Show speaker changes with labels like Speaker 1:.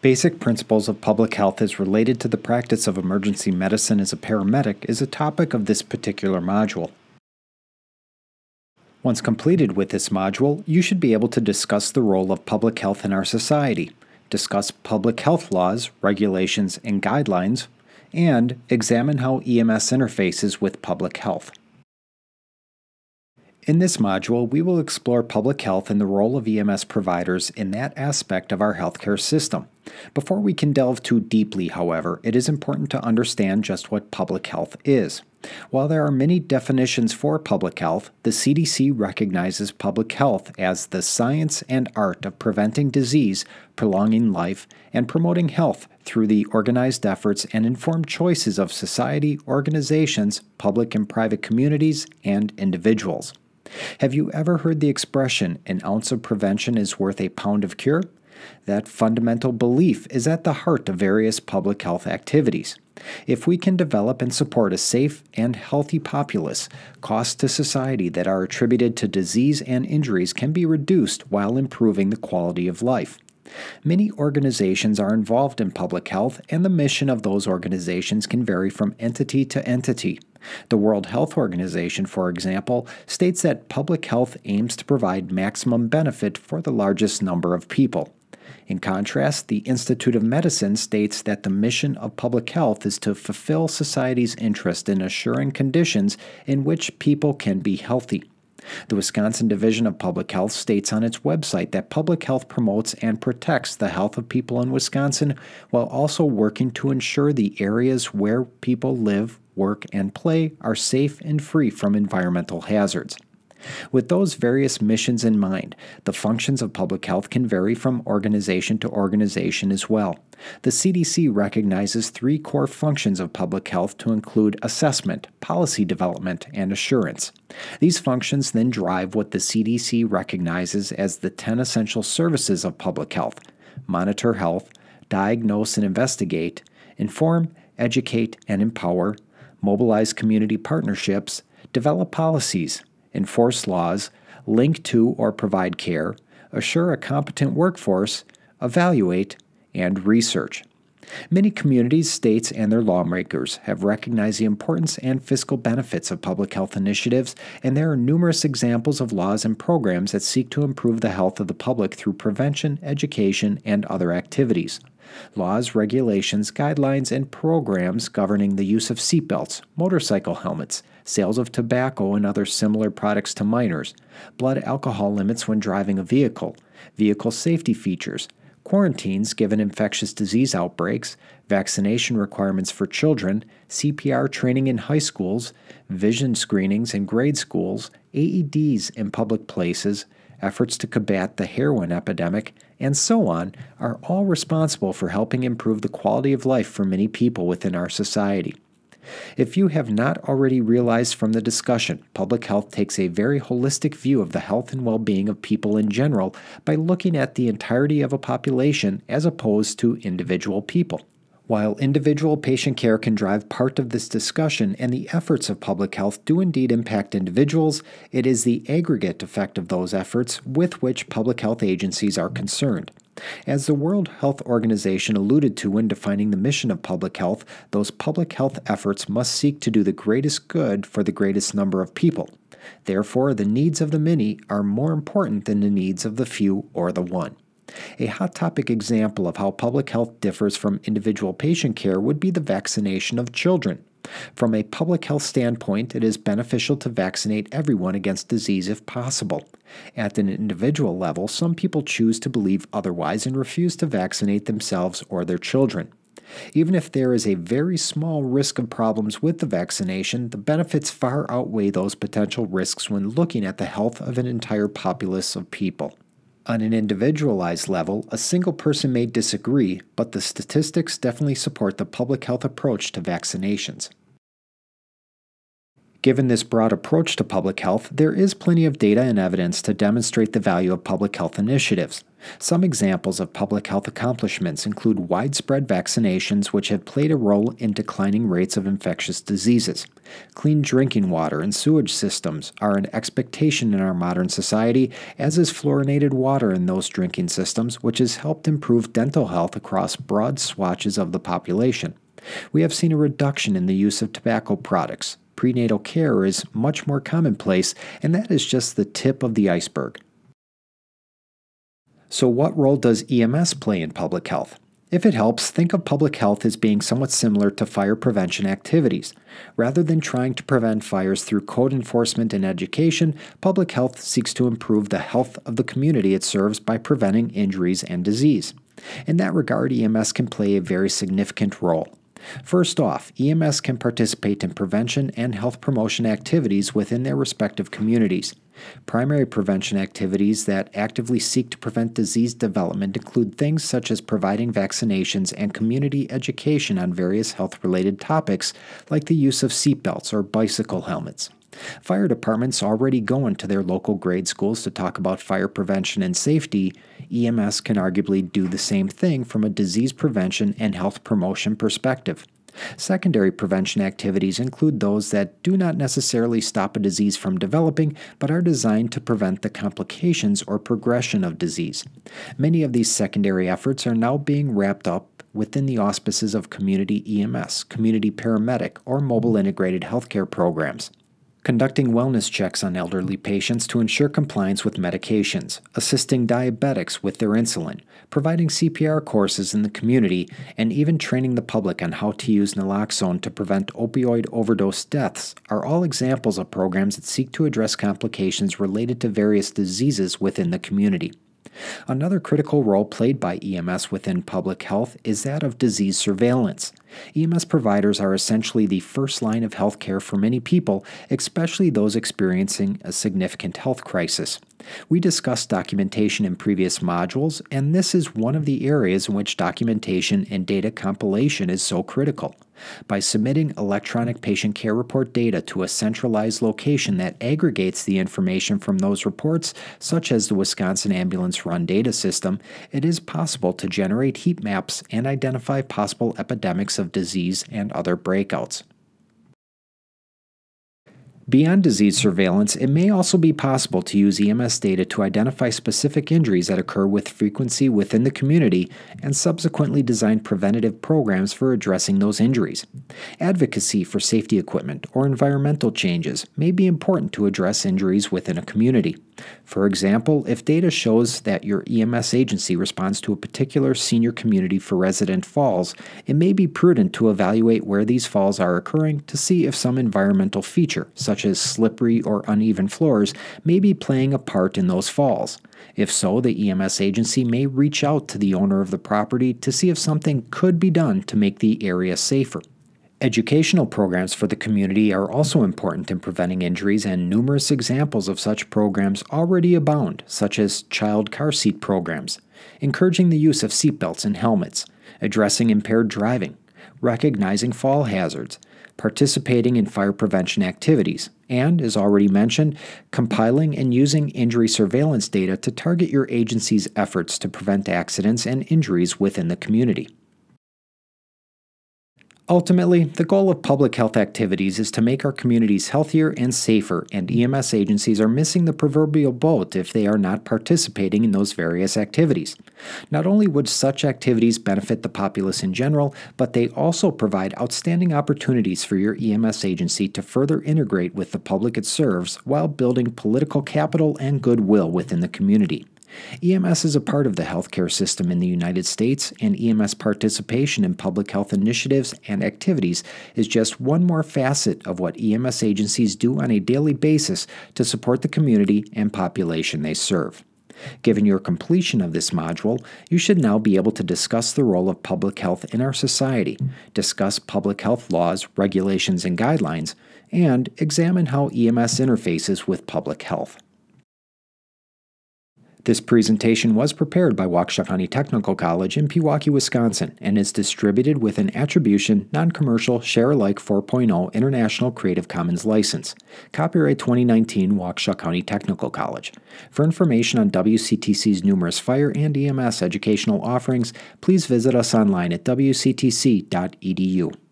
Speaker 1: Basic principles of public health as related to the practice of emergency medicine as a paramedic is a topic of this particular module. Once completed with this module, you should be able to discuss the role of public health in our society, discuss public health laws, regulations, and guidelines, and examine how EMS interfaces with public health. In this module, we will explore public health and the role of EMS providers in that aspect of our healthcare system. Before we can delve too deeply, however, it is important to understand just what public health is. While there are many definitions for public health, the CDC recognizes public health as the science and art of preventing disease, prolonging life, and promoting health through the organized efforts and informed choices of society, organizations, public and private communities, and individuals. Have you ever heard the expression, an ounce of prevention is worth a pound of cure? That fundamental belief is at the heart of various public health activities. If we can develop and support a safe and healthy populace, costs to society that are attributed to disease and injuries can be reduced while improving the quality of life. Many organizations are involved in public health, and the mission of those organizations can vary from entity to entity. The World Health Organization, for example, states that public health aims to provide maximum benefit for the largest number of people. In contrast, the Institute of Medicine states that the mission of public health is to fulfill society's interest in assuring conditions in which people can be healthy. The Wisconsin Division of Public Health states on its website that public health promotes and protects the health of people in Wisconsin while also working to ensure the areas where people live, work, and play are safe and free from environmental hazards. With those various missions in mind, the functions of public health can vary from organization to organization as well. The CDC recognizes three core functions of public health to include assessment, policy development, and assurance. These functions then drive what the CDC recognizes as the 10 essential services of public health: monitor health, diagnose and investigate, inform, educate, and empower, mobilize community partnerships, develop policies, enforce laws, link to or provide care, assure a competent workforce, evaluate, and research. Many communities, states, and their lawmakers have recognized the importance and fiscal benefits of public health initiatives, and there are numerous examples of laws and programs that seek to improve the health of the public through prevention, education, and other activities. Laws, regulations, guidelines, and programs governing the use of seatbelts, motorcycle helmets, sales of tobacco and other similar products to minors, blood alcohol limits when driving a vehicle, vehicle safety features, quarantines given infectious disease outbreaks, vaccination requirements for children, CPR training in high schools, vision screenings in grade schools, AEDs in public places, efforts to combat the heroin epidemic, and so on, are all responsible for helping improve the quality of life for many people within our society. If you have not already realized from the discussion, public health takes a very holistic view of the health and well-being of people in general by looking at the entirety of a population as opposed to individual people. While individual patient care can drive part of this discussion and the efforts of public health do indeed impact individuals, it is the aggregate effect of those efforts with which public health agencies are concerned. As the World Health Organization alluded to when defining the mission of public health, those public health efforts must seek to do the greatest good for the greatest number of people. Therefore, the needs of the many are more important than the needs of the few or the one. A hot topic example of how public health differs from individual patient care would be the vaccination of children. From a public health standpoint, it is beneficial to vaccinate everyone against disease if possible. At an individual level, some people choose to believe otherwise and refuse to vaccinate themselves or their children. Even if there is a very small risk of problems with the vaccination, the benefits far outweigh those potential risks when looking at the health of an entire populace of people. On an individualized level, a single person may disagree, but the statistics definitely support the public health approach to vaccinations. Given this broad approach to public health, there is plenty of data and evidence to demonstrate the value of public health initiatives. Some examples of public health accomplishments include widespread vaccinations, which have played a role in declining rates of infectious diseases. Clean drinking water and sewage systems are an expectation in our modern society, as is fluorinated water in those drinking systems, which has helped improve dental health across broad swatches of the population. We have seen a reduction in the use of tobacco products. Prenatal care is much more commonplace, and that is just the tip of the iceberg. So what role does EMS play in public health? If it helps, think of public health as being somewhat similar to fire prevention activities. Rather than trying to prevent fires through code enforcement and education, public health seeks to improve the health of the community it serves by preventing injuries and disease. In that regard, EMS can play a very significant role. First off, EMS can participate in prevention and health promotion activities within their respective communities. Primary prevention activities that actively seek to prevent disease development include things such as providing vaccinations and community education on various health-related topics like the use of seatbelts or bicycle helmets. Fire departments already go into their local grade schools to talk about fire prevention and safety. EMS can arguably do the same thing from a disease prevention and health promotion perspective. Secondary prevention activities include those that do not necessarily stop a disease from developing, but are designed to prevent the complications or progression of disease. Many of these secondary efforts are now being wrapped up within the auspices of community EMS, community paramedic, or mobile integrated healthcare programs. Conducting wellness checks on elderly patients to ensure compliance with medications, assisting diabetics with their insulin, providing CPR courses in the community, and even training the public on how to use naloxone to prevent opioid overdose deaths are all examples of programs that seek to address complications related to various diseases within the community. Another critical role played by EMS within public health is that of disease surveillance. EMS providers are essentially the first line of health care for many people, especially those experiencing a significant health crisis. We discussed documentation in previous modules, and this is one of the areas in which documentation and data compilation is so critical. By submitting electronic patient care report data to a centralized location that aggregates the information from those reports, such as the Wisconsin Ambulance Run Data System, it is possible to generate heat maps and identify possible epidemics of disease and other breakouts. Beyond disease surveillance, it may also be possible to use EMS data to identify specific injuries that occur with frequency within the community and subsequently design preventative programs for addressing those injuries. Advocacy for safety equipment or environmental changes may be important to address injuries within a community. For example, if data shows that your EMS agency responds to a particular senior community for resident falls, it may be prudent to evaluate where these falls are occurring to see if some environmental feature, such as slippery or uneven floors, may be playing a part in those falls. If so, the EMS agency may reach out to the owner of the property to see if something could be done to make the area safer. Educational programs for the community are also important in preventing injuries, and numerous examples of such programs already abound, such as child car seat programs, encouraging the use of seatbelts and helmets, addressing impaired driving, recognizing fall hazards, participating in fire prevention activities, and, as already mentioned, compiling and using injury surveillance data to target your agency's efforts to prevent accidents and injuries within the community. Ultimately, the goal of public health activities is to make our communities healthier and safer, and EMS agencies are missing the proverbial boat if they are not participating in those various activities. Not only would such activities benefit the populace in general, but they also provide outstanding opportunities for your EMS agency to further integrate with the public it serves while building political capital and goodwill within the community. EMS is a part of the healthcare system in the United States, and EMS participation in public health initiatives and activities is just one more facet of what EMS agencies do on a daily basis to support the community and population they serve. Given your completion of this module, you should now be able to discuss the role of public health in our society, discuss public health laws, regulations, and guidelines, and examine how EMS interfaces with public health. This presentation was prepared by Waukesha County Technical College in Pewaukee, Wisconsin, and is distributed with an Attribution, Non-Commercial, Share-alike 4.0 International Creative Commons license. Copyright 2019 Waukesha County Technical College. For information on WCTC's numerous fire and EMS educational offerings, please visit us online at wctc.edu.